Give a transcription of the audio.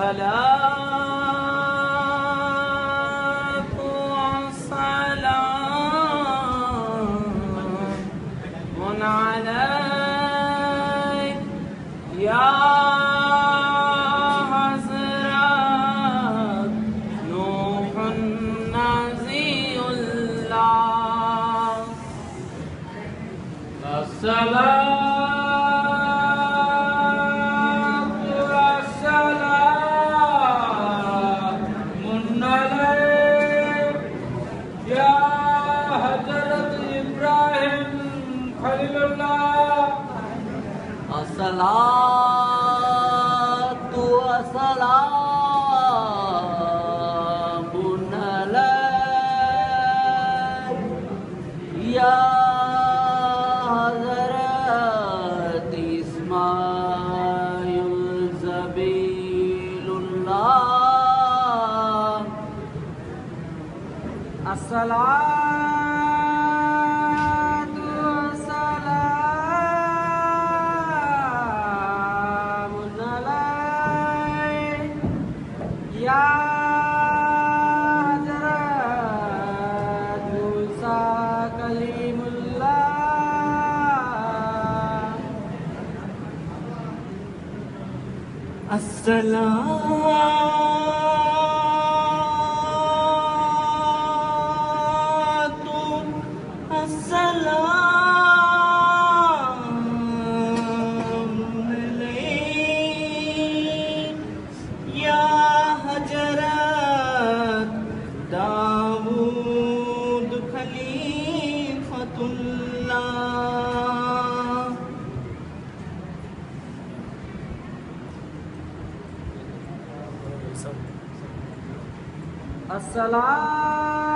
अस्सलातु वस्सलामुन अलैक या हज़रत नूहुन नज़ीउल्लाह। अस्सलातु वस्सलामुन अलैक या हज़रत इब्राहिम खलीलुल्लाह। अस्सलातु वस्सलामुन अलैक या हज़रत इस्माइल ज़बीलुल्लाह। अस्सलातु वस्सलामुन अलैक या हज़रत मूसा कलीमुल्लाह। अस्सलातु वस्सलामुन अलैक या हज़रत दाऊद खलीफतुल्लाह। अस्सलाम